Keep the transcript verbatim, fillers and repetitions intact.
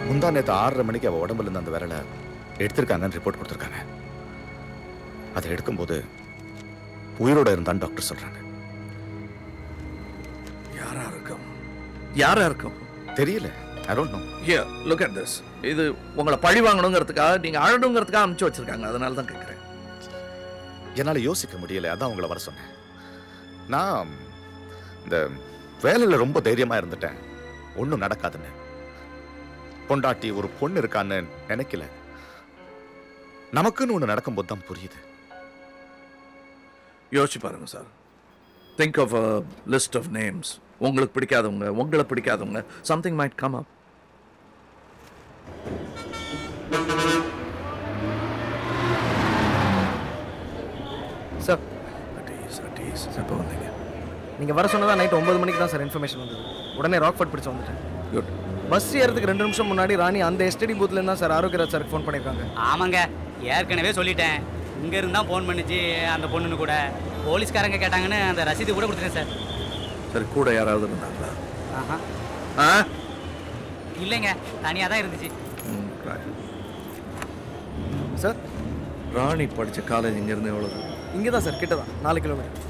முந்தா நேற்று ஆறரை மணிக்கு அவள் உடம்புல இருந்து அந்த விரலை எடுத்திருக்காங்கன்னு ரிப்போர்ட் கொடுத்துருக்காங்க. அதை எடுக்கும்போது உயிரோட இருந்தான்னு டாக்டர் சொல்றாங்க. யாரா இருக்கும் யாரா இருக்கும் தெரியல. I don't know. Here, look at this. இது உங்களை பழி வாங்கணுங்கிறதுக்காக நீங்க அழணுங்கிறதுக்காக அனுப்பிச்சு வச்சிருக்காங்க. அதனால தான் கேட்குறேன். என்னால் யோசிக்க முடியல, அதான் உங்களை வர சொன்னேன். நான் இந்த வேலையில் ரொம்ப தைரியமா இருந்துட்டேன், ஒன்றும் நடக்காதுன்னு. பொண்டாட்டி ஒரு பொண்ணு இருக்கான்னு நினைக்கல. நமக்குன்னு ஒன்று நடக்கும்போது தான் புரியுது. யோசிச்சு பாருங்க sir. Think of a list of names. உங்களுக்கு பிடிக்காதவங்க, உங்களை பிடிக்காதவங்க, something might come up. Sir எப்போ வந்தீங்க? நீங்கள் வர சொன்னதா நைட் ஒன்பது மணிக்கு தான் சார் இன்ஃபர்மேஷன் வந்தது. உடனே ராக்ஃபோர்ட் பிடிச்சு வந்துட்டேன். குட். பஸ் ஏறதுக்கு ரெண்டு நிமிஷம் முன்னாடி ராணி அந்த எஸ்டிடி பூத்லேருந்து தான் சார் ஆரோக்கியராஜ் சாருக்கு ஃபோன் பண்ணியிருக்காங்க. ஆமாங்க, ஏற்கனவே சொல்லிட்டேன். இங்கே இருந்தால் ஃபோன் பண்ணிச்சு அந்த பொண்ணுன்னு கூட. போலீஸ்காரங்க கேட்டாங்கன்னு அந்த ரசீது கூட கொடுத்துட்டேன் சார். சரி, கூட யாராவது இருந்தாங்களா? ஆஹா ஆ இல்லைங்க, தனியாக தான் இருந்துச்சு. சார் ராணி படித்த காலேஜ் இங்கேருந்து எவ்வளோ? இங்கே தான் சார், கிட்ட தான், நாலு கிலோமீட்டர்.